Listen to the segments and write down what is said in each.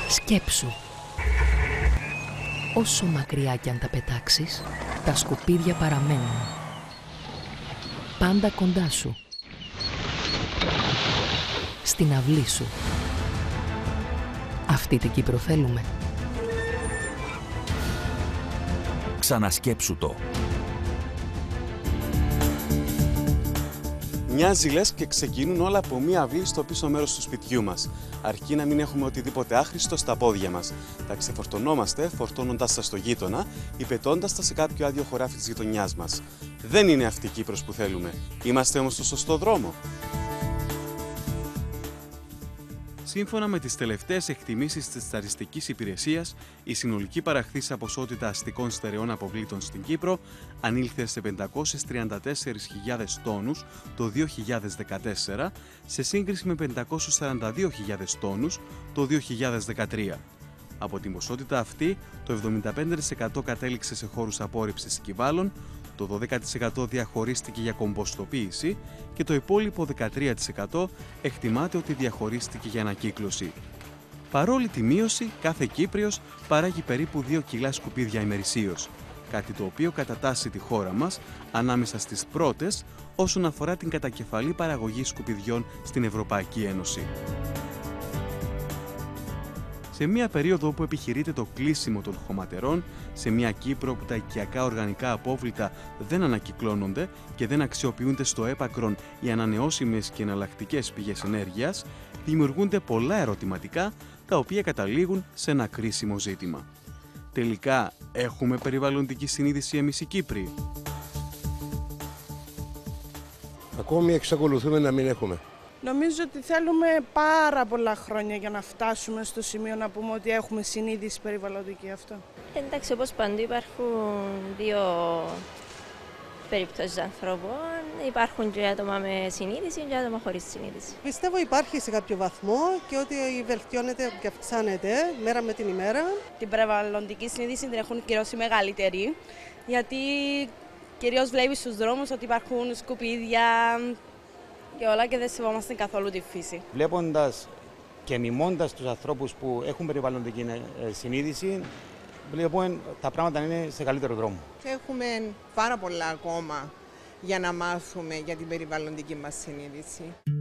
Σκέψου. Όσο μακριά κι αν τα πετάξεις, τα σκουπίδια παραμένουν. Πάντα κοντά σου. Στην αυλή σου. Αυτή την Κύπρο θέλουμε. Ξανασκέψου το. Μοιάζει λες και ξεκινούν όλα από μία αυλή στο πίσω μέρος του σπιτιού μας. Αρκεί να μην έχουμε οτιδήποτε άχρηστο στα πόδια μας. Τα ξεφορτωνόμαστε φορτώνοντας τα στο γείτονα ή πετώντας τα σε κάποιο άδειο χωράφι της γειτονιάς μας. Δεν είναι αυτή η Κύπρος που θέλουμε. Είμαστε όμως στο σωστό δρόμο. Σύμφωνα με τις τελευταίες εκτιμήσεις της Στατιστικής Υπηρεσίας, η συνολική παραχθήσα ποσότητα αστικών στερεών αποβλήτων στην Κύπρο ανήλθε σε 534.000 τόνους το 2014, σε σύγκριση με 542.000 τόνους το 2013. Από την ποσότητα αυτή, το 75% κατέληξε σε χώρους απόρριψης συκιβάλων, το 12% διαχωρίστηκε για κομποστοποίηση και το υπόλοιπο 13% εκτιμάται ότι διαχωρίστηκε για ανακύκλωση. Παρόλη τη μείωση, κάθε Κύπριος παράγει περίπου 2 κιλά σκουπίδια ημερησίως, κάτι το οποίο κατατάσσει τη χώρα μας ανάμεσα στις πρώτες όσον αφορά την κατακεφαλή παραγωγή σκουπιδιών στην Ευρωπαϊκή Ένωση. Σε μια περίοδο όπου επιχειρείται το κλείσιμο των χωματερών, σε μια Κύπρο που τα οικιακά οργανικά απόβλητα δεν ανακυκλώνονται και δεν αξιοποιούνται στο έπακρον οι ανανεώσιμες και εναλλακτικές πηγές ενέργειας, δημιουργούνται πολλά ερωτηματικά, τα οποία καταλήγουν σε ένα κρίσιμο ζήτημα. Τελικά, έχουμε περιβαλλοντική συνείδηση εμείς οι Κύπροι? Ακόμη εξακολουθούμε να μην έχουμε. Νομίζω ότι θέλουμε πάρα πολλά χρόνια για να φτάσουμε στο σημείο να πούμε ότι έχουμε συνείδηση περιβαλλοντική αυτό. Εντάξει, όπως παντού υπάρχουν δύο περιπτώσεις ανθρώπων. Υπάρχουν και άτομα με συνείδηση και άτομα χωρίς συνείδηση. Πιστεύω υπάρχει σε κάποιο βαθμό και ότι βελτιώνεται και αυξάνεται μέρα με την ημέρα. Την περιβαλλοντική συνείδηση την έχουν κυρώσει μεγαλύτερη, γιατί κυρίως βλέπεις στους δρόμους ότι υπάρχουν σκουπίδια και όλα και δεν σεβόμαστε καθόλου τη φύση. Βλέποντας και μιμώντας τους ανθρώπους που έχουν περιβαλλοντική συνείδηση, βλέπουμε τα πράγματα είναι σε καλύτερο δρόμο. Έχουμε πάρα πολλά ακόμα για να μάθουμε για την περιβαλλοντική μας συνείδηση.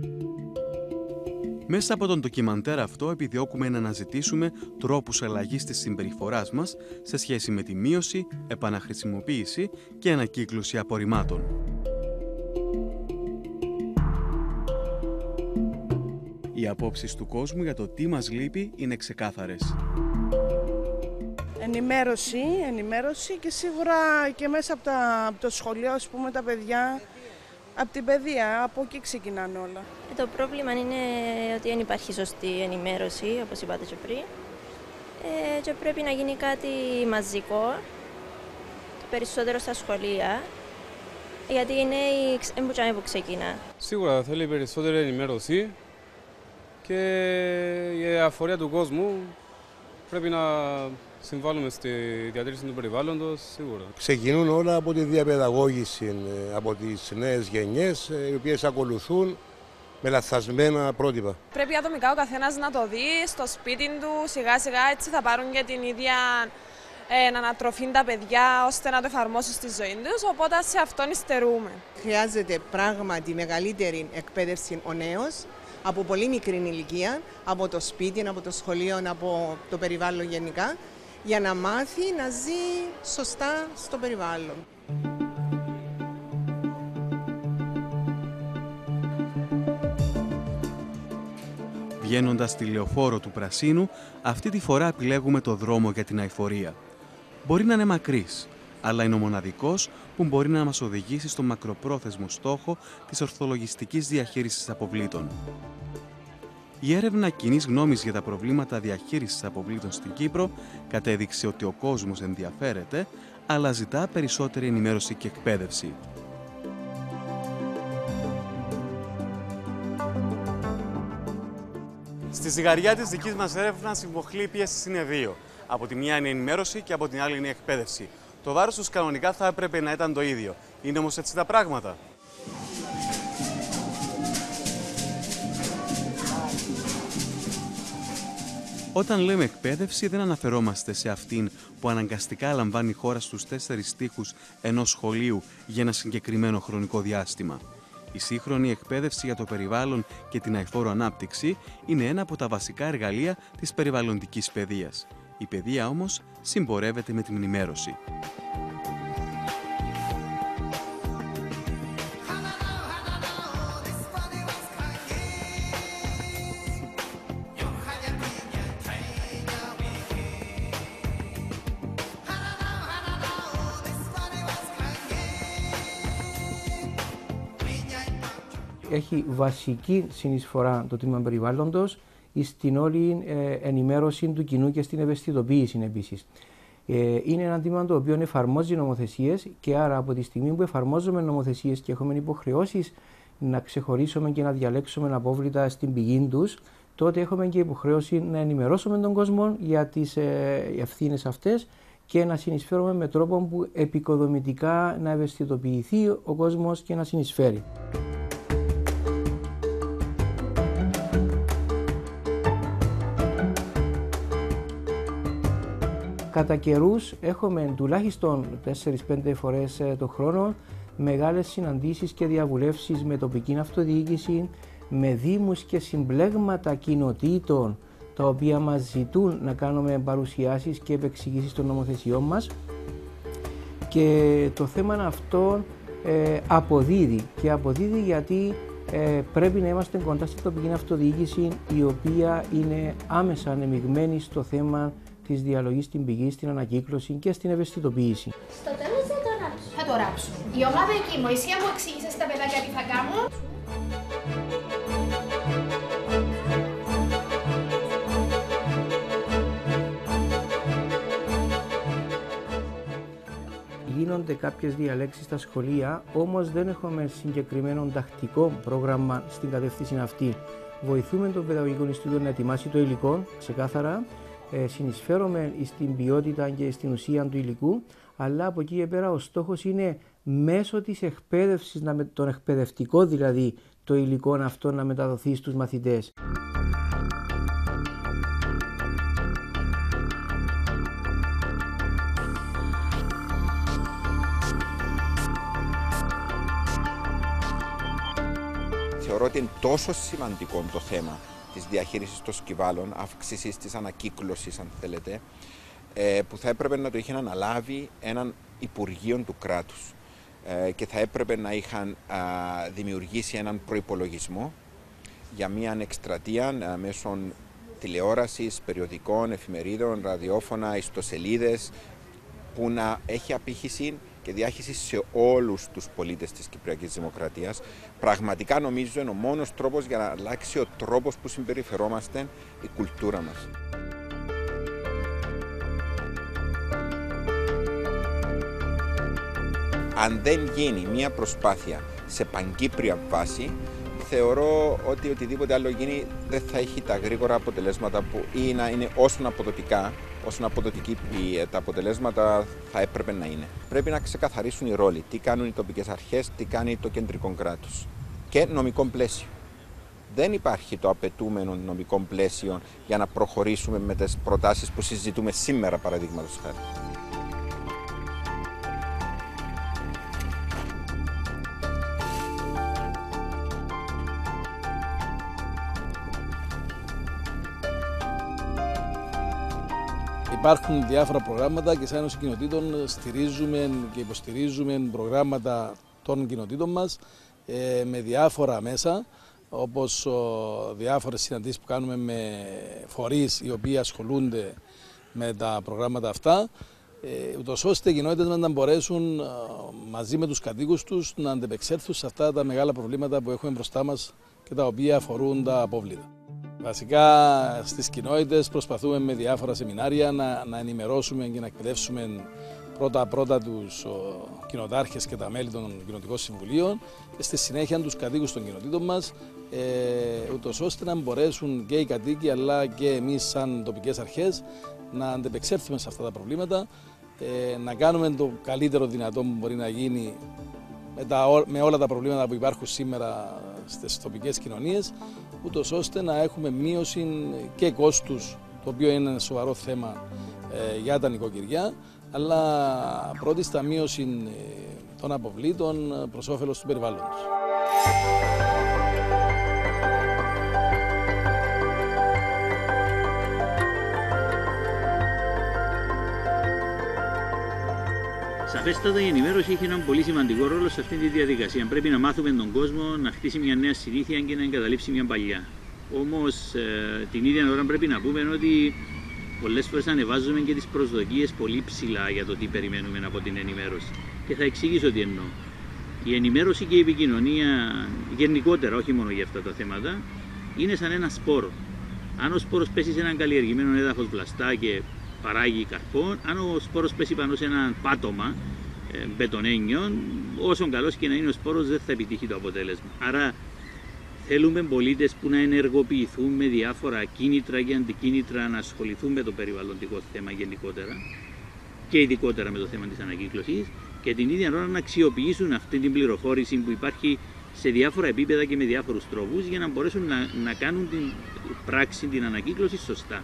Μέσα από τον ντοκιμαντέρ αυτό επιδιώκουμε να αναζητήσουμε τρόπους αλλαγής της συμπεριφοράς μας σε σχέση με τη μείωση, επαναχρησιμοποίηση και ανακύκλωση απορριμμάτων. Οι απόψεις του κόσμου για το τι μας λείπει είναι ξεκάθαρες. Ενημέρωση και σίγουρα και μέσα από το σχολείο, ας πούμε, τα παιδιά, από την παιδεία, από εκεί ξεκινάνε όλα. Το πρόβλημα είναι ότι δεν υπάρχει σωστή ενημέρωση, όπως είπατε και πριν, και πρέπει να γίνει κάτι μαζικό, περισσότερο στα σχολεία, γιατί είναι η που ξεκινά. Σίγουρα θέλει περισσότερη ενημέρωση και η αφορία του κόσμου πρέπει να συμβάλλουμε στη διατήρηση του περιβάλλοντος, σίγουρα. Ξεκινούν όλα από τη διαπαιδαγώγηση από τις νέες γενιές, οι οποίες ακολουθούν με λαθασμένα πρότυπα. Πρέπει ατομικά ο καθένας να το δει στο σπίτι του, σιγά σιγά έτσι θα πάρουν και την ίδια ανατροφή τα παιδιά, ώστε να το εφαρμόσουν στη ζωή τους, οπότε σε αυτόν υστερούμε. Χρειάζεται πράγματι μεγαλύτερη εκπαίδευση ο νέος, από πολύ μικρή ηλικία, από το σπίτι, από το σχολείο, από το περιβάλλον γενικά, για να μάθει να ζει σωστά στο περιβάλλον. Βγαίνοντας στη λεωφόρο του Πρασίνου, αυτή τη φορά επιλέγουμε το δρόμο για την αειφορία. Μπορεί να είναι μακρύς, αλλά είναι ο μοναδικός που μπορεί να μας οδηγήσει στο μακροπρόθεσμο στόχο της ορθολογιστικής διαχείρισης αποβλήτων. Η έρευνα κοινής γνώμης για τα προβλήματα διαχείρισης αποβλήτων στην Κύπρο κατέδειξε ότι ο κόσμος ενδιαφέρεται, αλλά ζητά περισσότερη ενημέρωση και εκπαίδευση. Στη ζυγαριά της δικής μας έρευνας η μοχλή πίεσης είναι δύο. Από τη μία είναι η ενημέρωση και από την άλλη είναι η εκπαίδευση. Το βάρος τους κανονικά θα έπρεπε να ήταν το ίδιο. Είναι όμως έτσι τα πράγματα? Όταν λέμε εκπαίδευση, δεν αναφερόμαστε σε αυτήν που αναγκαστικά λαμβάνει η χώρα στους 4 τοίχους ενός σχολείου για ένα συγκεκριμένο χρονικό διάστημα. Η σύγχρονη εκπαίδευση για το περιβάλλον και την αειφόρο ανάπτυξη είναι ένα από τα βασικά εργαλεία της περιβαλλοντικής παιδείας. Η παιδεία όμως συμπορεύεται με την ενημέρωση. Έχει βασική συνεισφορά το τμήμα περιβάλλοντος στην όλη ενημέρωση του κοινού και στην ευαισθητοποίηση επίσης. Είναι ένα τμήμα το οποίο εφαρμόζει νομοθεσίες και άρα από τη στιγμή που εφαρμόζουμε νομοθεσίες και έχουμε υποχρεώσεις να ξεχωρίσουμε και να διαλέξουμε απόβλητα στην πηγή τους, τότε έχουμε και υποχρέωση να ενημερώσουμε τον κόσμο για τις ευθύνες αυτές και να συνεισφέρουμε με τρόπο που επικοδομητικά να ευαισθητοποιηθεί ο κόσμος και να συνεισφέρει. Κατά καιρούς έχουμε τουλάχιστον 4-5 φορές το χρόνο μεγάλες συναντήσεις και διαβουλεύσεις με τοπική αυτοδιοίκηση, με δήμους και συμπλέγματα κοινοτήτων τα οποία μας ζητούν να κάνουμε παρουσιάσεις και επεξηγήσεις των νομοθεσιών μας, και το θέμα αυτό αποδίδει γιατί πρέπει να είμαστε κοντά στην τοπική αυτοδιοίκηση, η οποία είναι άμεσα ανεμιγμένη στο θέμα της διαλογής στην πηγή, στην ανακύκλωση και στην ευαισθητοποίηση. Στο τέλος θα το ράψω. Η ομάδα εκεί, Μωυσία, μου εξήγησε στα παιδάκια τι θα κάνω. Γίνονται κάποιες διαλέξεις στα σχολεία, όμως δεν έχουμε συγκεκριμένο τακτικό πρόγραμμα στην κατεύθυνση αυτή. Βοηθούμε τον Παιδαγωγικό Ινστιτούτο να ετοιμάσει το υλικό ξεκάθαρα, συνεισφέρουμε στην ποιότητα και στην ουσία του υλικού, αλλά από εκεί και πέρα ο στόχος είναι μέσω της εκπαίδευσης, τον εκπαιδευτικό δηλαδή, το υλικό αυτό να μεταδοθεί στους μαθητές. Θεωρώ ότι είναι τόσο σημαντικό το θέμα της διαχείρισης των σκυβάλων, αύξησης της ανακύκλωσης, αν θέλετε, που θα έπρεπε να το είχαν αναλάβει έναν Υπουργείο του κράτους και θα έπρεπε να είχαν δημιουργήσει έναν προϋπολογισμό για μια εκστρατεία μέσω τηλεόρασης, περιοδικών, εφημερίδων, ραδιόφωνα, ιστοσελίδες, που να έχει απήχηση και διάχυση σε όλους τους πολίτες της Κυπριακής Δημοκρατίας. Πραγματικά νομίζω είναι ο μόνος τρόπος για να αλλάξει ο τρόπος που συμπεριφερόμαστε, η κουλτούρα μας. Αν δεν γίνει μια προσπάθεια σε παγκύπρια βάση, θεωρώ ότι οτιδήποτε άλλο γίνει δεν θα έχει τα γρήγορα αποτελέσματα που ή να είναι όσον αποδοτική τα αποτελέσματα θα έπρεπε να είναι. Πρέπει να ξεκαθαρίσουν οι ρόλοι, τι κάνουν οι τοπικές αρχές, τι κάνει το κεντρικό κράτος και νομικό πλαίσιο. Δεν υπάρχει το απαιτούμενο νομικό πλαίσιο για να προχωρήσουμε με τις προτάσεις που συζητούμε σήμερα, παραδείγματος χάρη. Υπάρχουν διάφορα προγράμματα και σαν Ένωση Κοινοτήτων στηρίζουμε και υποστηρίζουμε προγράμματα των κοινοτήτων μας με διάφορα μέσα, όπως διάφορες συναντήσεις που κάνουμε με φορείς οι οποίοι ασχολούνται με τα προγράμματα αυτά, ούτως ώστε οι κοινότητες μας να μπορέσουν μαζί με τους κατοίκους τους να αντεπεξέλθουν σε αυτά τα μεγάλα προβλήματα που έχουμε μπροστά μας και τα οποία αφορούν τα απόβλητα. Βασικά στις κοινότητες προσπαθούμε με διάφορα σεμινάρια να ενημερώσουμε και να εκπαιδεύσουμε πρώτα τους κοινοτάρχες και τα μέλη των κοινοτικών συμβουλίων και στη συνέχεια τους κατοίκους των κοινοτήτων μας, ούτως ώστε να μπορέσουν και οι κατοίκοι αλλά και εμείς σαν τοπικές αρχές να αντεπεξέλθουμε σε αυτά τα προβλήματα, να κάνουμε το καλύτερο δυνατό που μπορεί να γίνει με όλα τα προβλήματα που υπάρχουν σήμερα στις τοπικές κοινωνίες, ούτως ώστε να έχουμε μείωση και κόστους το οποίο είναι ένα σοβαρό θέμα για τα νοικοκυριά, αλλά πρώτη στα μείωση των αποβλήτων προς όφελος του περιβάλλοντος. Σαφέστατα η ενημέρωση έχει έναν πολύ σημαντικό ρόλο σε αυτή τη διαδικασία. Πρέπει να μάθουμε τον κόσμο να χτίσει μια νέα συνήθεια και να εγκαταλείψει μια παλιά. Όμως την ίδια ώρα πρέπει να πούμε ότι πολλές φορές ανεβάζουμε και τις προσδοκίες πολύ ψηλά για το τι περιμένουμε από την ενημέρωση. Και θα εξηγήσω τι εννοώ. Η ενημέρωση και η επικοινωνία γενικότερα, όχι μόνο για αυτά τα θέματα, είναι σαν ένα σπόρο. Αν ο σπόρος πέσει σε έναν καλλιεργημένο έδαφος βλαστά και παράγει καρπό, αν ο σπόρος πέσει πάνω σε ένα πάτωμα μπετονένιο, όσο καλός και να είναι ο σπόρος δεν θα επιτύχει το αποτέλεσμα. Άρα θέλουμε πολίτες που να ενεργοποιηθούν με διάφορα κίνητρα και αντικίνητρα να ασχοληθούν με το περιβαλλοντικό θέμα γενικότερα και ειδικότερα με το θέμα της ανακύκλωσης και την ίδια ώρα να αξιοποιήσουν αυτή την πληροφόρηση που υπάρχει σε διάφορα επίπεδα και με διάφορους τρόπους για να μπορέσουν να κάνουν την πράξη, την ανακύκλωση σωστά.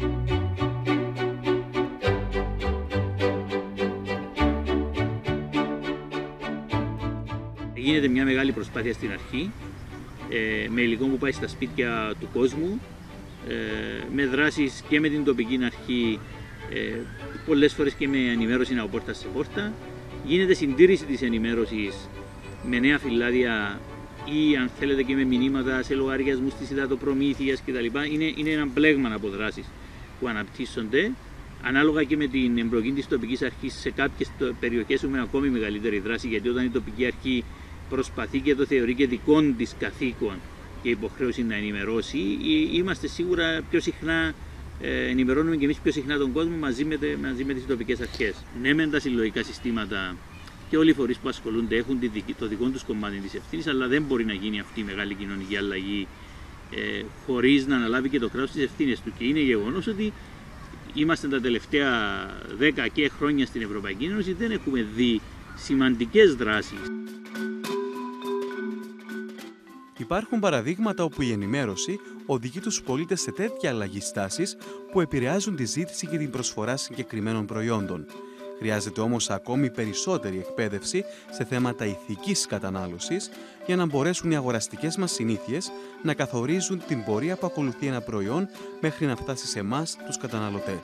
Γίνεται μια μεγάλη προσπάθεια στην αρχή, με υλικό που πάει στα σπίτια του κόσμου, με δράσεις και με την τοπική αρχή, πολλές φορές και με ενημέρωση από πόρτα σε πόρτα. Γίνεται συντήρηση της ενημέρωσης με νέα φυλάδια ή αν θέλετε και με μηνύματα σε λογαριασμούς της υδατοπρομήθειας κτλ. Είναι ένα πλέγμα από δράσεις που αναπτύσσονται. Ανάλογα και με την εμπλοκή της τοπικής αρχής, σε κάποιες περιοχές έχουμε ακόμη μεγαλύτερη δράση, γιατί όταν η τοπική αρχή προσπαθεί και το θεωρεί και δικών της καθήκον και υποχρέωση να ενημερώσει, είμαστε σίγουρα πιο συχνά, ενημερώνουμε και εμείς πιο συχνά τον κόσμο μαζί με τις τοπικές αρχές. Ναι, μεν τα συλλογικά συστήματα και όλοι οι φορείς που ασχολούνται έχουν το δικό τους κομμάτι της ευθύνης, αλλά δεν μπορεί να γίνει αυτή η μεγάλη κοινωνική αλλαγή χωρίς να αναλάβει και το κράτος τις ευθύνες του. Και είναι γεγονός ότι είμαστε τα τελευταία 10 και χρόνια στην Ευρωπαϊκή Ένωση, δεν έχουμε δει σημαντικές δράσεις. Υπάρχουν παραδείγματα όπου η ενημέρωση οδηγεί τους πολίτες σε τέτοια αλλαγή στάσης που επηρεάζουν τη ζήτηση και την προσφορά συγκεκριμένων προϊόντων. Χρειάζεται όμως ακόμη περισσότερη εκπαίδευση σε θέματα ηθικής κατανάλωσης για να μπορέσουν οι αγοραστικές μας συνήθειες να καθορίζουν την πορεία που ακολουθεί ένα προϊόν μέχρι να φτάσει σε εμάς, τους καταναλωτές.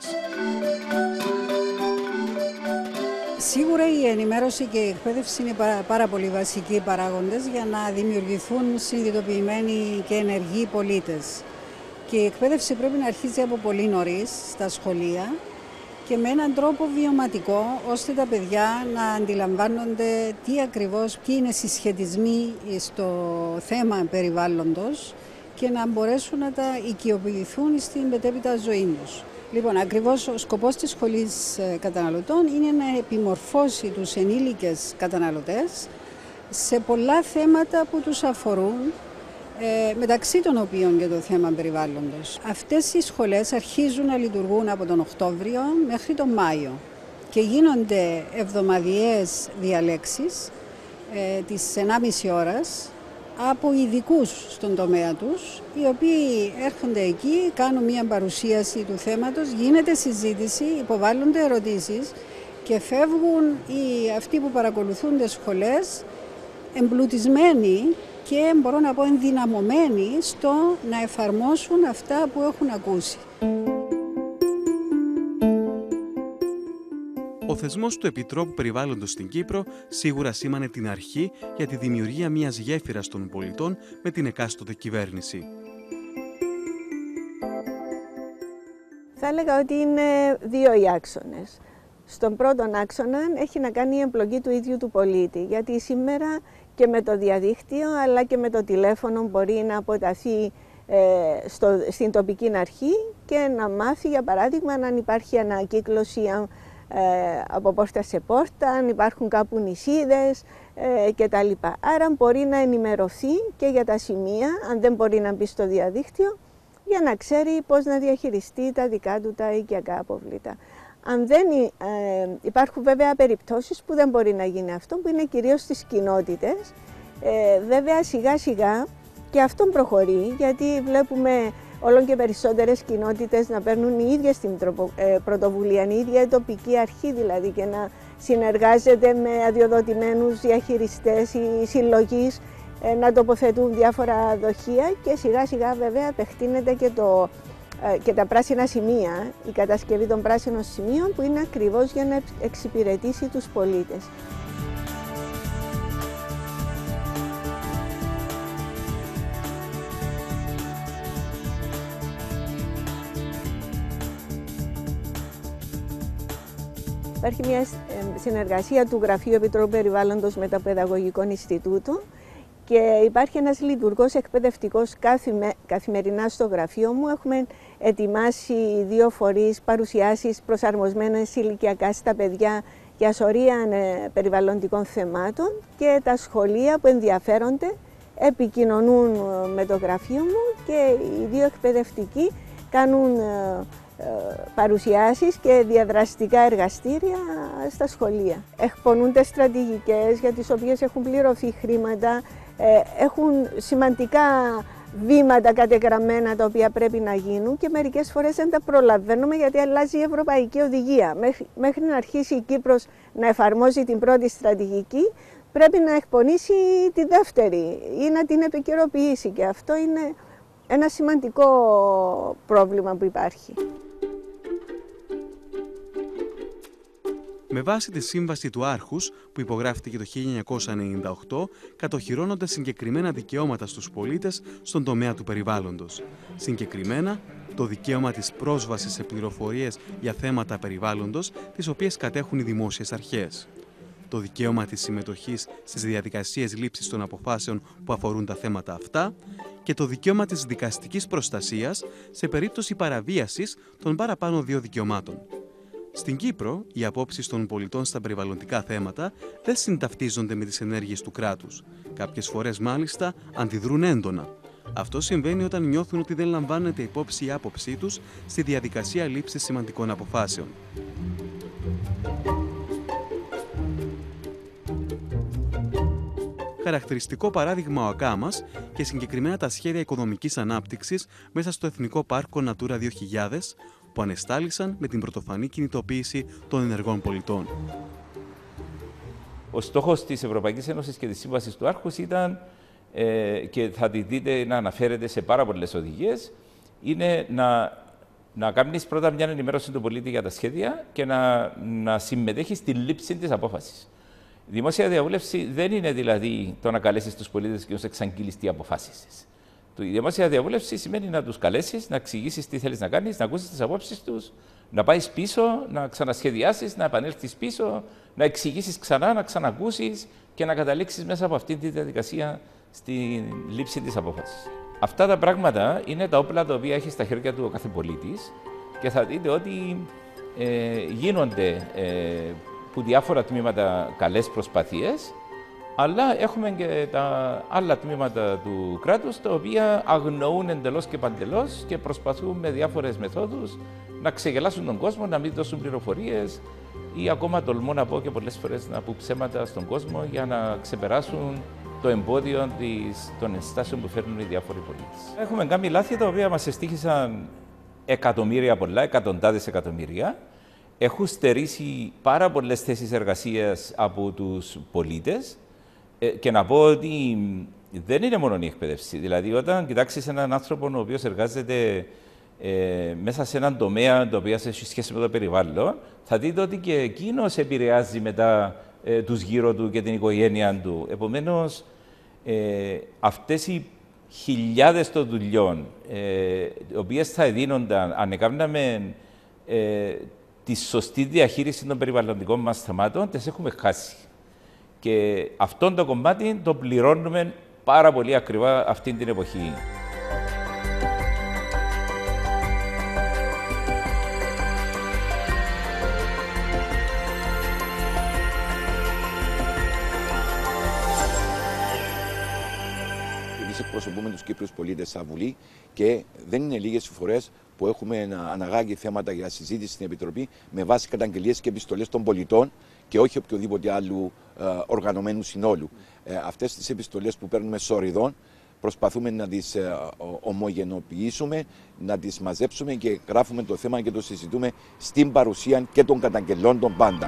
Σίγουρα η ενημέρωση και η εκπαίδευση είναι πάρα πολύ βασικοί παράγοντες για να δημιουργηθούν συνειδητοποιημένοι και ενεργοί πολίτες. Και η εκπαίδευση πρέπει να αρχίζει από πολύ νωρίς στα σχολεία και με έναν τρόπο βιωματικό, ώστε τα παιδιά να αντιλαμβάνονται τι ακριβώς, ποιοι είναι οι συσχετισμοί στο θέμα περιβάλλοντος και να μπορέσουν να τα οικειοποιηθούν στην μετέπειτα ζωή τους. Λοιπόν, ακριβώς ο σκοπός της Σχολής Καταναλωτών είναι να επιμορφώσει τους ενήλικες καταναλωτές σε πολλά θέματα που τους αφορούν, μεταξύ των οποίων και το θέμα περιβάλλοντος. Αυτές οι σχολές αρχίζουν να λειτουργούν από τον Οκτώβριο μέχρι τον Μάιο και γίνονται εβδομαδιαίες διαλέξεις της 1,5 ώρας από ειδικούς στον τομέα τους, οι οποίοι έρχονται εκεί, κάνουν μια παρουσίαση του θέματος, γίνεται συζήτηση, υποβάλλονται ερωτήσεις και φεύγουν αυτοί που παρακολουθούν τις σχολές εμπλουτισμένοι και μπορώ να πω ενδυναμωμένοι στο να εφαρμόσουν αυτά που έχουν ακούσει. Ο θεσμός του Επιτρόπου Περιβάλλοντος στην Κύπρο σίγουρα σήμανε την αρχή για τη δημιουργία μιας γέφυρας των πολιτών με την εκάστοτε κυβέρνηση. Θα έλεγα ότι είναι δύο οι άξονες. Στον πρώτον άξονα έχει να κάνει η εμπλοκή του ίδιου του πολίτη, γιατί σήμερα και με το διαδίκτυο αλλά και με το τηλέφωνο μπορεί να αποταθεί στην τοπική αρχή και να μάθει, για παράδειγμα, αν υπάρχει ανακύκλωση από πόρτα σε πόρτα, αν υπάρχουν κάπου νησίδες κτλ. Άρα μπορεί να ενημερωθεί και για τα σημεία, αν δεν μπορεί να μπει στο διαδίκτυο, για να ξέρει πώς να διαχειριστεί τα δικά του τα οικιακά απόβλητα. Αν δεν υπάρχουν βέβαια περιπτώσεις που δεν μπορεί να γίνει αυτό, που είναι κυρίως στις κοινότητες. Βέβαια σιγά σιγά και αυτό προχωρεί, γιατί βλέπουμε όλο και περισσότερες κοινότητες να παίρνουν οι ίδιες την πρωτοβουλία, η ίδια η τοπική αρχή δηλαδή, και να συνεργάζεται με αδειοδοτημένους διαχειριστές ή συλλογείς, να τοποθετούν διάφορα δοχεία και σιγά σιγά βέβαια επεκτείνεται και τα πράσινα σημεία, η κατασκευή των πράσινων σημείων, που είναι ακριβώς για να εξυπηρετήσει τους πολίτες. Υπάρχει μια συνεργασία του Γραφείου Επιτρόπου Περιβάλλοντος με το Παιδαγωγικό Ινστιτούτο και υπάρχει ένας λειτουργός εκπαιδευτικός καθημερινά στο γραφείο μου. Έχουμε ετοιμάσει 2 φορείς παρουσιάσεις προσαρμοσμένες ηλικιακά στα παιδιά για σωρία περιβαλλοντικών θεμάτων, και τα σχολεία που ενδιαφέρονται επικοινωνούν με το γραφείο μου και οι 2 εκπαιδευτικοί κάνουν παρουσιάσεις και διαδραστικά εργαστήρια στα σχολεία. Εκπονούνται στρατηγικές για τις οποίες έχουν πληρωθεί χρήματα, έχουν σημαντικά βήματα κατεγραμμένα τα οποία πρέπει να γίνουν και μερικές φορές δεν τα προλαβαίνουμε γιατί αλλάζει η Ευρωπαϊκή Οδηγία. Μέχρι να αρχίσει η Κύπρος να εφαρμόζει την πρώτη στρατηγική, πρέπει να εκπονήσει τη δεύτερη ή να την επικαιροποιήσει, και αυτό είναι ένα σημαντικό πρόβλημα που υπάρχει. Με βάση τη Σύμβαση του Άρχους, που υπογράφηκε το 1998, κατοχυρώνονται συγκεκριμένα δικαιώματα στους πολίτες στον τομέα του περιβάλλοντος. Συγκεκριμένα, το δικαίωμα της πρόσβασης σε πληροφορίες για θέματα περιβάλλοντος, τις οποίες κατέχουν οι δημόσιες αρχές. Το δικαίωμα της συμμετοχής στις διαδικασίες λήψης των αποφάσεων που αφορούν τα θέματα αυτά και το δικαίωμα της δικαστικής προστασίας σε περίπτωση παραβίασης των παραπάνω 2 δικαιωμάτων. Στην Κύπρο, οι απόψεις των πολιτών στα περιβαλλοντικά θέματα δεν συνταυτίζονται με τις ενέργειες του κράτους. Κάποιες φορές, μάλιστα, αντιδρούν έντονα. Αυτό συμβαίνει όταν νιώθουν ότι δεν λαμβάνεται υπόψη η άποψή τους στη διαδικασία λήψης σημαντικών αποφάσεων. Χαρακτηριστικό παράδειγμα ο Ακάμας και συγκεκριμένα τα σχέδια οικονομικής ανάπτυξης μέσα στο Εθνικό Πάρκο Natura 2000, που ανεστάλησαν με την πρωτοφανή κινητοποίηση των ενεργών πολιτών. Ο στόχος της Ευρωπαϊκής Ένωσης και της Σύμβασης του Άρχους ήταν, και θα τη δείτε να αναφέρεται σε πάρα πολλές οδηγίες, είναι να κάνεις πρώτα μια ενημέρωση του πολίτη για τα σχέδια και να συμμετέχει στη λήψη της απόφασης. Η δημόσια διαβούλευση δεν είναι δηλαδή το να καλέσεις τους πολίτες και να τους εξαγγείλεις τι αποφάσεις. Η δημόσια διαβούλευση σημαίνει να τους καλέσεις, να εξηγήσεις τι θέλεις να κάνεις, να ακούσεις τις απόψεις τους, να πάεις πίσω, να ξανασχεδιάσεις, να επανέλθεις πίσω, να εξηγήσεις ξανά, να ξανακούσεις και να καταλήξεις μέσα από αυτή τη διαδικασία στη λήψη της απόφασης. Αυτά τα πράγματα είναι τα όπλα τα οποία έχει στα χέρια του ο κάθε πολίτης και θα δείτε ότι γίνονται που διάφορα τμήματα καλές προσπαθίες, αλλά έχουμε και τα άλλα τμήματα του κράτους, τα οποία αγνοούν εντελώς και παντελώς και προσπαθούν με διάφορες μεθόδους να ξεγελάσουν τον κόσμο, να μην δώσουν πληροφορίες ή ακόμα τολμώ να πω και πολλές φορές να πούν ψέματα στον κόσμο για να ξεπεράσουν το εμπόδιο των ενστάσεων που φέρνουν οι διάφοροι πολίτες. Έχουμε κάνει λάθη τα οποία μας εστίχησαν εκατομμύρια πολλά, εκατοντάδες εκατομμύρια. Έχουν στερήσει πάρα πολλές θέσεις εργασίας από τους πολίτες και να πω ότι δεν είναι μόνο η εκπαίδευση. Δηλαδή, όταν κοιτάξεις έναν άνθρωπο ο οποίος εργάζεται μέσα σε έναν τομέα το οποίο έχει σχέση με το περιβάλλον, θα δείτε ότι και εκείνος επηρεάζει μετά τους γύρω του και την οικογένεια του. Επομένως, αυτές οι χιλιάδες των δουλειών, οι οποίες θα δίνονταν αν έκαναμε τη σωστή διαχείριση των περιβαλλοντικών μας θεμάτων, τις έχουμε χάσει. Και αυτό το κομμάτι το πληρώνουμε πάρα πολύ ακριβά αυτή την εποχή. Εμείς εκπροσωπούμε τους Κύπριους πολίτες στα Βουλή και δεν είναι λίγες φορές που έχουμε αναγάγει θέματα για συζήτηση στην Επιτροπή με βάση καταγγελίες και επιστολές των πολιτών και όχι οποιοδήποτε άλλου οργανωμένου συνόλου. Αυτές τις επιστολές που παίρνουμε σοριδών προσπαθούμε να τις ομογενοποιήσουμε, να τις μαζέψουμε και γράφουμε το θέμα και το συζητούμε στην παρουσία και των καταγγελόντων πάντα.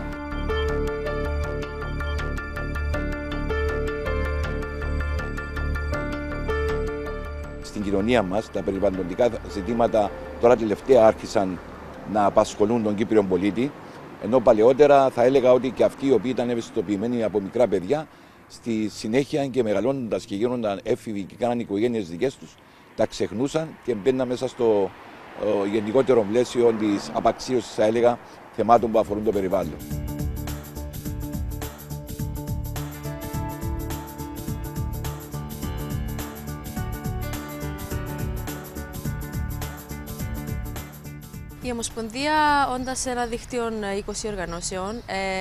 Στην κοινωνία μας τα περιβαλλοντικά ζητήματα τώρα τελευταία άρχισαν να απασχολούν τον Κύπριο πολίτη, ενώ παλαιότερα θα έλεγα ότι και αυτοί οι οποίοι ήταν ευαισθητοποιημένοι από μικρά παιδιά, στη συνέχεια και μεγαλώνοντας και γίνονταν έφηβοι και κάναν οικογένειες δικές τους, τα ξεχνούσαν και μπαίναν μέσα στο γενικότερο πλαίσιο της απαξίωσης, θα έλεγα, θεμάτων που αφορούν το περιβάλλον. Η Ομοσπονδία, όντας ένα δίκτυο 20 οργανώσεων,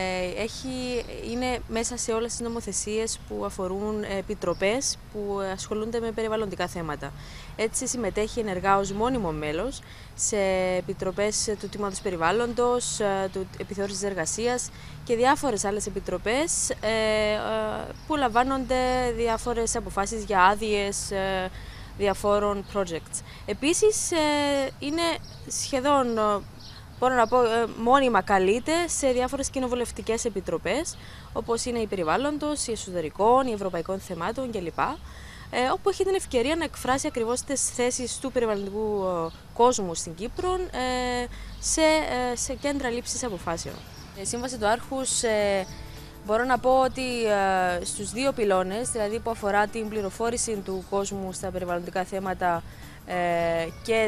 είναι μέσα σε όλες τις νομοθεσίες που αφορούν επιτροπές που ασχολούνται με περιβαλλοντικά θέματα. Έτσι συμμετέχει ενεργά ως μόνιμο μέλος σε επιτροπές του Τμήματος Περιβάλλοντος, του Επιθεώρησης Εργασίας και διάφορες άλλες επιτροπές που λαμβάνονται διάφορες αποφάσεις για άδειες διαφόρων projects. Επίσης, είναι σχεδόν, μπορώ να πω, μόνιμα καλείται σε διάφορες κοινοβουλευτικές επιτροπές, όπως είναι η Περιβάλλοντος, η Εσωτερικών, η Ευρωπαϊκών Θεμάτων κλπ. Όπου έχει την ευκαιρία να εκφράσει ακριβώς τις θέσεις του περιβαλλοντικού κόσμου στην Κύπρο σε κέντρα λήψης αποφάσεων. Η Σύμβαση του Άρχους, μπορώ να πω ότι στους δύο πυλώνες, δηλαδή που αφορά την πληροφόρηση του κόσμου στα περιβαλλοντικά θέματα και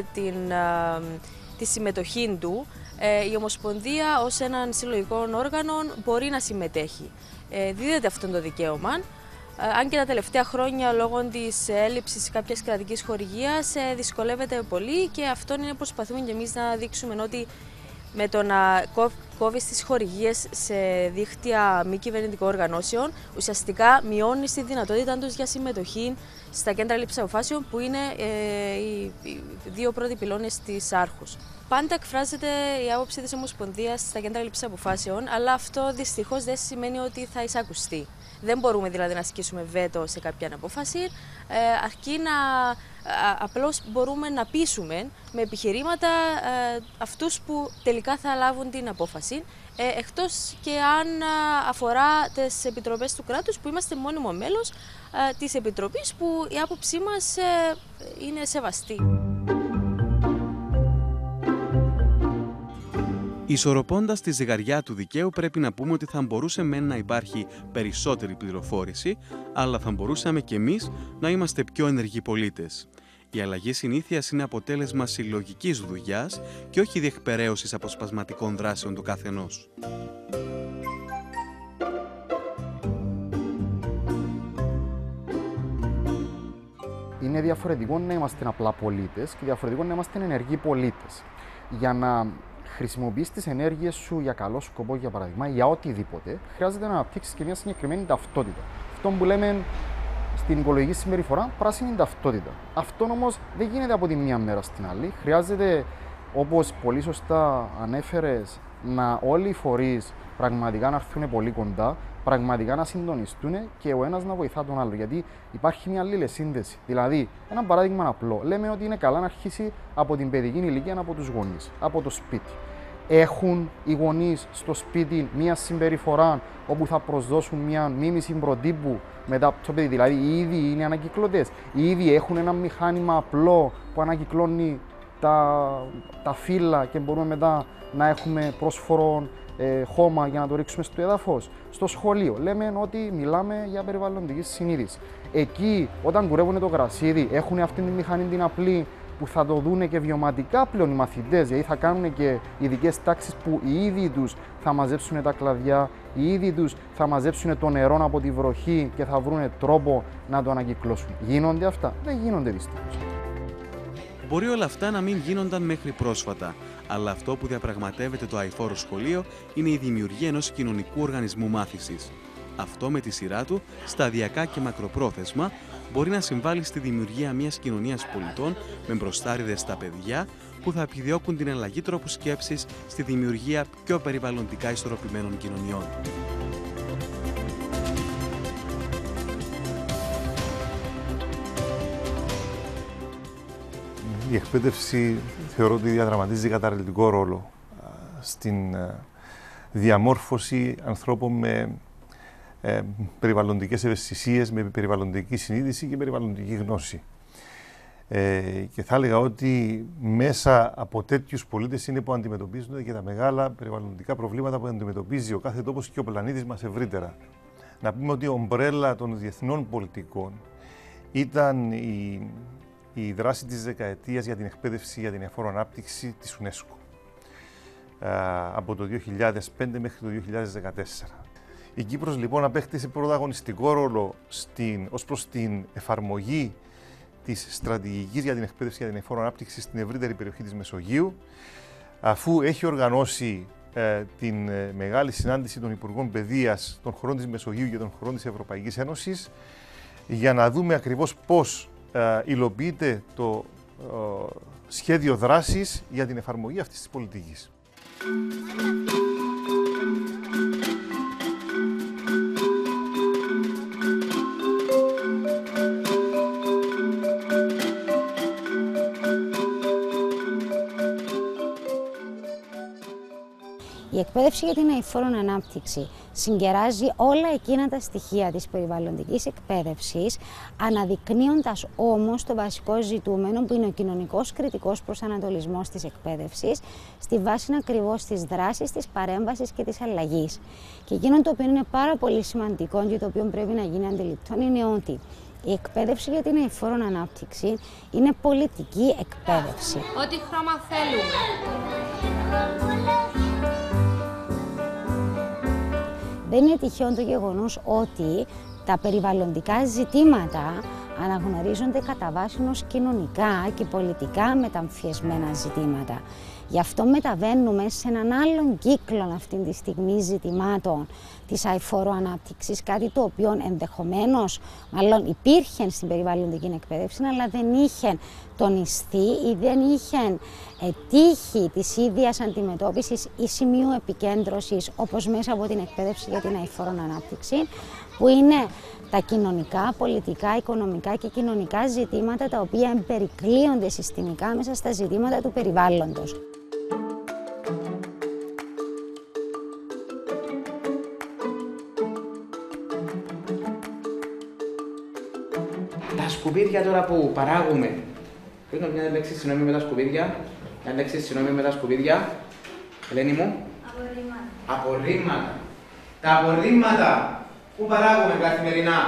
τη συμμετοχή του, η Ομοσπονδία ως έναν συλλογικό όργανο μπορεί να συμμετέχει. Δίδεται αυτό το δικαίωμα, αν και τα τελευταία χρόνια λόγω της έλλειψης κάποιας κρατικής χορηγίας δυσκολεύεται πολύ, και αυτό είναι που προσπαθούμε και εμείς να δείξουμε, ότι με το να κόβεις τις χορηγίες σε δίκτυα μη κυβερνητικών οργανώσεων, ουσιαστικά μειώνεις τη δυνατότητα τους για συμμετοχή στα κέντρα λήψης αποφάσεων, που είναι οι δύο πρώτοι πυλώνες της Άρχους. Πάντα εκφράζεται η άποψη της Ομοσπονδίας στα κέντρα λήψης αποφάσεων, αλλά αυτό δυστυχώς δεν σημαίνει ότι θα εισακουστεί. Δεν μπορούμε δηλαδή να ασκήσουμε βέτο σε κάποια απόφαση, αρκεί να απλώς μπορούμε να πείσουμε με επιχειρήματα αυτούς που τελικά θα λάβουν την απόφαση, εκτός και αν αφορά τις επιτροπές του κράτους, που είμαστε μόνιμο μέλος της επιτροπής, που η άποψή μας είναι σεβαστή. Ισορροπώντας τη ζυγαριά του δικαίου, πρέπει να πούμε ότι θα μπορούσε μεν να υπάρχει περισσότερη πληροφόρηση, αλλά θα μπορούσαμε κι εμείς να είμαστε πιο ενεργοί πολίτες. Η αλλαγή συνήθειας είναι αποτέλεσμα συλλογικής δουλειάς και όχι διεκπεραίωσης αποσπασματικών δράσεων του καθενός. Είναι διαφορετικό να είμαστε απλά πολίτες και διαφορετικό να είμαστε ενεργοί πολίτες. Για να χρησιμοποιείς τις ενέργειες σου για καλό σκοπό, για παράδειγμα, για οτιδήποτε, χρειάζεται να αναπτύξεις και μια συγκεκριμένη ταυτότητα. Αυτό που λέμε στην οικολογική συμπεριφορά, πράσινη ταυτότητα. Αυτό όμως δεν γίνεται από τη μία μέρα στην άλλη. Χρειάζεται, όπως πολύ σωστά ανέφερες, να όλοι οι φορείς πραγματικά να έρθουν πολύ κοντά, πραγματικά να συντονιστούν και ο ένας να βοηθά τον άλλο. Γιατί υπάρχει μια αλληλεσύνδεση. Δηλαδή, ένα παράδειγμα απλό. Λέμε ότι είναι καλά να αρχίσει από την παιδική ηλικία, από τους γονείς, από το σπίτι. Έχουν οι γονείς στο σπίτι μια συμπεριφορά όπου θα προσδώσουν μια μίμηση προτύπου μετά από το παιδί. Δηλαδή, οι ίδιοι είναι ανακυκλωτές. Οι ίδιοι έχουν ένα μηχάνημα απλό που ανακυκλώνει τα φύλλα και μπορούμε μετά να έχουμε πρόσφορο χώμα για να το ρίξουμε στο έδαφος. Στο σχολείο λέμε ότι μιλάμε για περιβαλλοντική συνείδηση. Εκεί, όταν κουρεύουν το γρασίδι, έχουν αυτή τη μηχανή την απλή που θα το δούνε και βιωματικά πλέον οι μαθητές, γιατί θα κάνουν και ειδικές τάξεις που οι ίδιοι τους θα μαζέψουν τα κλαδιά, οι ίδιοι τους θα μαζέψουν το νερό από τη βροχή και θα βρουν τρόπο να το ανακυκλώσουν. Γίνονται αυτά? Δεν γίνονται δυστυχώς. Μπορεί όλα αυτά να μην γίνονταν μέχρι πρόσφατα, αλλά αυτό που διαπραγματεύεται το αειφόρο σχολείο είναι η δημιουργία ενός κοινωνικού οργανισμού μάθησης. Αυτό με τη σειρά του, σταδιακά και μακροπρόθεσμα, μπορεί να συμβάλλει στη δημιουργία μιας κοινωνίας πολιτών με μπροστάριδες στα παιδιά που θα επιδιώκουν την αλλαγή τρόπου σκέψης στη δημιουργία πιο περιβαλλοντικά ισορροπημένων κοινωνιών. Η εκπαίδευση θεωρώ ότι διαδραματίζει καταρρελτικό ρόλο στην διαμόρφωση ανθρώπων με περιβαλλοντικές ευαισθησίες, με περιβαλλοντική συνείδηση και περιβαλλοντική γνώση. Και θα έλεγα ότι μέσα από τέτοιους πολίτες είναι που αντιμετωπίζονται και τα μεγάλα περιβαλλοντικά προβλήματα που αντιμετωπίζει ο κάθε τόπος και ο πλανήτης μας ευρύτερα. Να πούμε ότι η ομπρέλα των διεθνών πολιτικών ήταν η δράση της δεκαετίας για την εκπαίδευση για την αηφόρο ανάπτυξη της UNESCO από το 2005 μέχρι το 2014. Η Κύπρος λοιπόν απέκτησε πρωταγωνιστικό ρόλο ως προς την εφαρμογή της στρατηγικής για την εκπαίδευση για την αηφόρο ανάπτυξη στην ευρύτερη περιοχή της Μεσογείου, αφού έχει οργανώσει την μεγάλη συνάντηση των Υπουργών Παιδείας των χωρών της Μεσογείου και των χωρών της Ευρωπαϊκής Ένωσης, για να δούμε ακριβώς πώς υλοποιείται το σχέδιο δράσης για την εφαρμογή αυτής της πολιτικής. Η εκπαίδευση για την αηφόρο ανάπτυξη συγκεράζει όλα εκείνα τα στοιχεία της περιβαλλοντικής εκπαίδευσης, αναδεικνύοντας όμως το βασικό ζητούμενο που είναι ο κοινωνικός κριτικός προσανατολισμός της εκπαίδευσης, στη βάση ακριβώς της δράσης, της παρέμβασης και της αλλαγής. Και εκείνο το οποίο είναι πάρα πολύ σημαντικό και το οποίο πρέπει να γίνει αντιληπτό είναι ότι η εκπαίδευση για την αηφόρο ανάπτυξη είναι πολιτική εκπαίδευση. Ό,τι χρώμα θέλουμε. Δεν είναι τυχαίο το γεγονός ότι τα περιβαλλοντικά ζητήματα αναγνωρίζονται κατά βάση ως κοινωνικά και πολιτικά μεταμφιεσμένα ζητήματα. Γι' αυτό μεταβαίνουμε σε έναν άλλον κύκλο αυτή τη στιγμή ζητημάτων της αηφόρου ανάπτυξης, κάτι το οποίο ενδεχομένως μάλλον υπήρχε στην περιβαλλοντική εκπαίδευση, αλλά δεν είχε τονιστεί ή δεν είχε τύχη της ίδιας αντιμετώπισης ή σημείου επικέντρωσης, όπως μέσα από την εκπαίδευση για την αηφόρο ανάπτυξη, που είναι τα κοινωνικά, πολιτικά, οικονομικά και κοινωνικά ζητήματα τα οποία εμπερικλείονται συστημικά μέσα στα ζητήματα του περιβάλλοντος. Τα σκουπίδια τώρα που παράγουμε. Πείτε μια λέξη συνόμη με τα σκουπίδια. Μια λέξη συνόμη με τα σκουπίδια. Ελένη μου. Απορρίμματα. Απορρίμματα. Τα απορρίμματα που παράγουμε καθημερινά,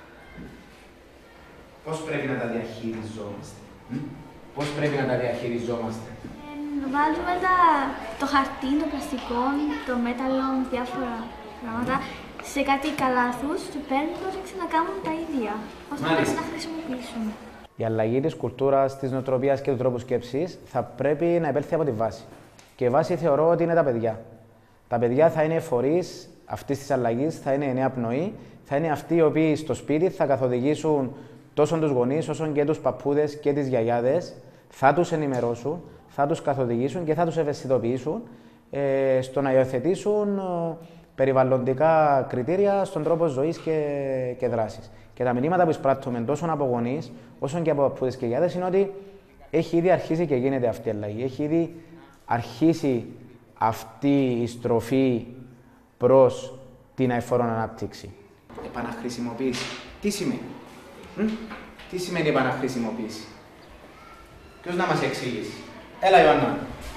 πώς πρέπει να τα διαχειριζόμαστε. Πώς πρέπει να τα διαχειριζόμαστε. Βάζουμε το χαρτί, το πλαστικό, το μέταλλο, διάφορα πράγματα σε κάτι καλάθους και παίρνουμε και να κάνουμε τα ίδια. Ώστε να τα χρησιμοποιήσουμε. Η αλλαγή της κουλτούρας, της νοοτροπίας και του τρόπου σκέψης θα πρέπει να επέλθει από τη βάση. Και η βάση θεωρώ ότι είναι τα παιδιά. Τα παιδιά θα είναι φορείς αυτής της αλλαγής, θα είναι η νέα πνοή, θα είναι αυτοί οι οποίοι στο σπίτι θα καθοδηγήσουν τόσο τους γονείς όσο και τους παππούδες και τις γιαγιάδες, θα τους ενημερώσουν, θα τους καθοδηγήσουν και θα τους ευαισθητοποιήσουν στο να υιοθετήσουν περιβαλλοντικά κριτήρια στον τρόπο ζωής και δράσης. Και τα μηνύματα που εισπράττουμε τόσο από γονείς όσο και από παππούδες και γιαγιάδες είναι ότι έχει ήδη αρχίσει και γίνεται αυτή η αλλαγή. Έχει ήδη αρχίσει αυτή η στροφή προς την αηφόρο ανάπτυξη. Επαναχρησιμοποίηση. Τι σημαίνει? Τι σημαίνει επαναχρησιμοποίηση? Ποιος να μας εξηγήσει? Έλα Ιωάννα.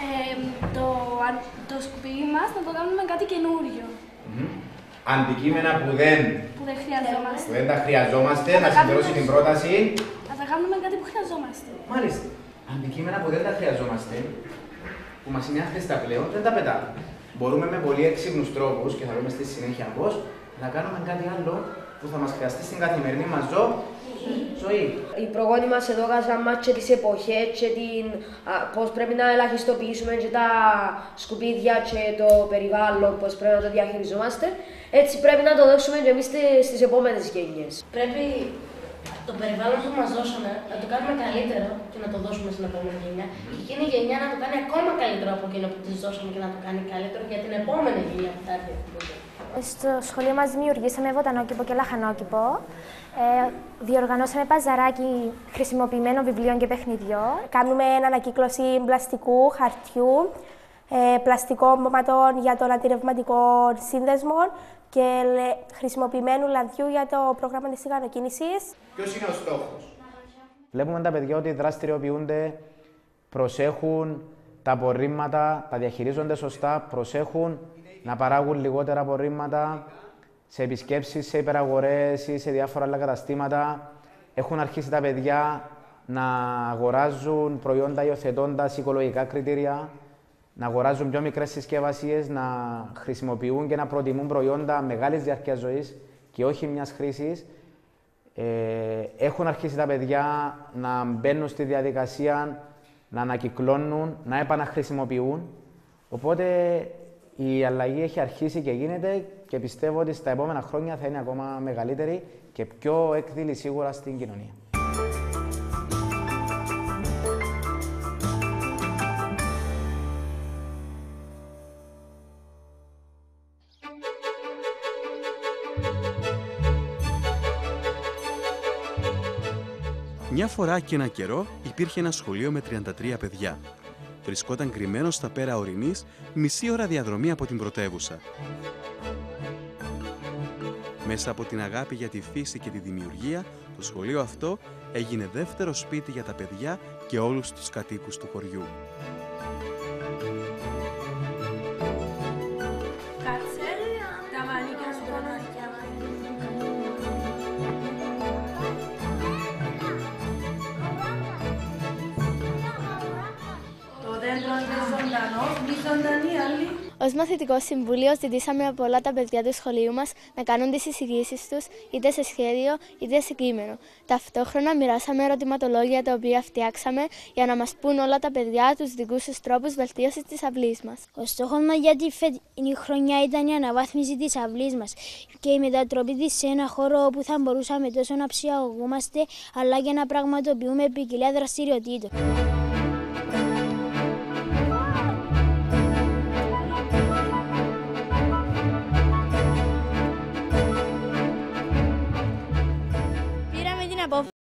Το σκουπίδι μας να το κάνουμε κάτι καινούριο. Αντικείμενα που δεν χρειαζόμαστε. Που δεν τα χρειαζόμαστε, να συμπληρώσει την πρόταση. Να τα κάνουμε κάτι που χρειαζόμαστε. Μάλιστα. Αντικείμενα που δεν τα χρειαζόμαστε, που μας είναι άχρηστα πλέον, δεν τα πετάμε. Μπορούμε με πολύ έξυπνους τρόπους, και θα δούμε στη συνέχεια πώς, να κάνουμε κάτι άλλο που θα μας χρειαστεί στην καθημερινή μας ζωή. Οι προγόνοι μας εδώ κάσαν μας και τις εποχές και πώς πρέπει να ελαχιστοποιήσουμε και τα σκουπίδια και το περιβάλλον, πώς πρέπει να το διαχειριζόμαστε. Έτσι πρέπει να το δώσουμε και εμείς στις επόμενες γενιές. Πρέπει Το περιβάλλον που μας δώσανε να το κάνουμε καλύτερο και να το δώσουμε στην επόμενη γενιά. Και εκείνη η γενιά να το κάνει ακόμα καλύτερο από εκείνο που της δώσαμε και να το κάνει καλύτερο για την επόμενη γενιά που θα έρθει. Στο σχολείο μας δημιουργήσαμε βοτανόκηπο και λαχανόκηπο. Διοργανώσαμε παζαράκι χρησιμοποιημένων βιβλίων και παιχνιδιών. Κάνουμε ανακύκλωση πλαστικού, χαρτιού, πλαστικών για τον αντιρρευματικό σύνδεσμο και χρησιμοποιημένου λανθιού για το πρόγραμμα της τηγανοκίνησης. Ποιος είναι ο στόχος? Βλέπουμε τα παιδιά ότι δραστηριοποιούνται, προσέχουν τα απορρίμματα, τα διαχειρίζονται σωστά, προσέχουν να παράγουν λιγότερα απορρίμματα σε επισκέψεις, σε υπεραγορές ή σε διάφορα άλλα καταστήματα. Έχουν αρχίσει τα παιδιά να αγοράζουν προϊόντα υιοθετώντας οικολογικά κριτήρια, να αγοράζουν πιο μικρές συσκευασίες, να χρησιμοποιούν και να προτιμούν προϊόντα μεγάλης διαρκείας ζωής και όχι μιας χρήσης. Έχουν αρχίσει τα παιδιά να μπαίνουν στη διαδικασία, να ανακυκλώνουν, να επαναχρησιμοποιούν. Οπότε η αλλαγή έχει αρχίσει και γίνεται και πιστεύω ότι στα επόμενα χρόνια θα είναι ακόμα μεγαλύτερη και πιο έκδηλη σίγουρα στην κοινωνία. Μια φορά και ένα καιρό υπήρχε ένα σχολείο με 33 παιδιά. Βρισκόταν κρυμμένο στα πέρα ορεινής, μισή ώρα διαδρομή από την πρωτεύουσα. Μέσα από την αγάπη για τη φύση και τη δημιουργία, το σχολείο αυτό έγινε δεύτερο σπίτι για τα παιδιά και όλους τους κατοίκους του χωριού. Ως Μαθητικό Συμβούλιο, ζητήσαμε από όλα τα παιδιά του σχολείου μας να κάνουν τις εισηγήσεις τους είτε σε σχέδιο είτε σε κείμενο. Ταυτόχρονα μοιράσαμε ερωτηματολόγια τα οποία φτιάξαμε για να μας πούν όλα τα παιδιά τους δικούς τους τρόπους βελτίωσης της αυλής μας. Ο στόχος μας για τη φετινή χρονιά ήταν η αναβάθμιση της αυλής μας και η μετατροπή της σε ένα χώρο όπου θα μπορούσαμε τόσο να ψυχαγωγούμαστε αλλά και να πραγματοποιούμε ποικιλία δραστηριοτήτων.